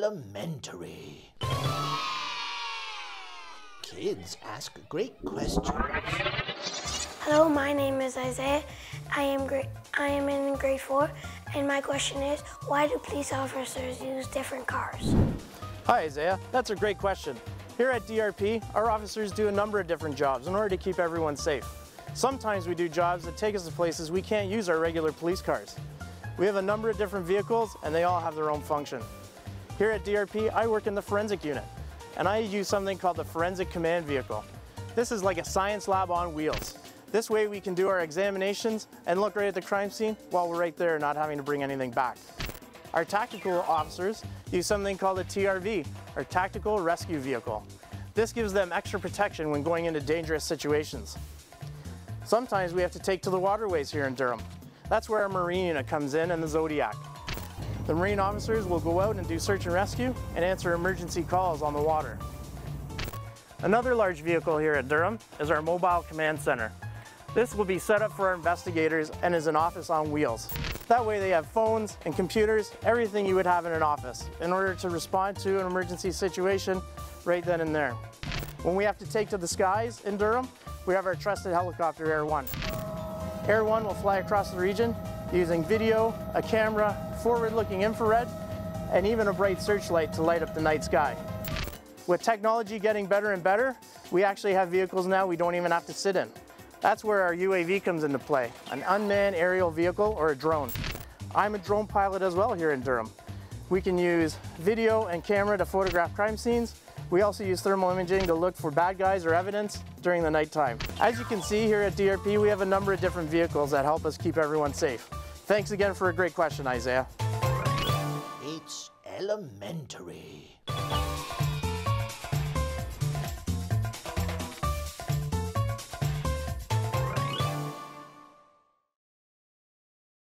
elementary. Kids ask great questions. Hello, my name is Isaiah. I am in grade 4, and my question is, why do police officers use different cars? Hi Isaiah, that's a great question. Here at DRP, our officers do a number of different jobs in order to keep everyone safe. Sometimes we do jobs that take us to places we can't use our regular police cars. We have a number of different vehicles and they all have their own function. Here at DRP, I work in the forensic unit and I use something called the Forensic Command Vehicle. This is like a science lab on wheels. This way we can do our examinations and look right at the crime scene while we're right there not having to bring anything back. Our tactical officers use something called a TRV, or Tactical Rescue Vehicle. This gives them extra protection when going into dangerous situations. Sometimes we have to take to the waterways here in Durham. That's where our Marine unit comes in and the Zodiac. The Marine officers will go out and do search and rescue and answer emergency calls on the water. Another large vehicle here at Durham is our Mobile Command Center. This will be set up for our investigators and is an office on wheels. That way they have phones and computers, everything you would have in an office, in order to respond to an emergency situation right then and there. When we have to take to the skies in Durham, we have our trusted helicopter, Air 1. Air 1 will fly across the region using video, a camera, forward-looking infrared, and even a bright searchlight to light up the night sky. With technology getting better and better, we actually have vehicles now we don't even have to sit in. That's where our UAV comes into play, an unmanned aerial vehicle or a drone. I'm a drone pilot as well here in Durham. We can use video and camera to photograph crime scenes. We also use thermal imaging to look for bad guys or evidence during the nighttime. As you can see here at DRP, we have a number of different vehicles that help us keep everyone safe. Thanks again for a great question, Isaiah. It's elementary.